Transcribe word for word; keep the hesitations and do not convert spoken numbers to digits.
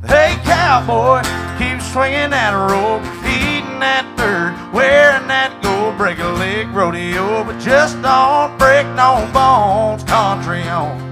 Hey, cowboy, keep swinging that rope, eating that dirt, wearing that gold, break a leg rodeo, but just don't break no bones, country on.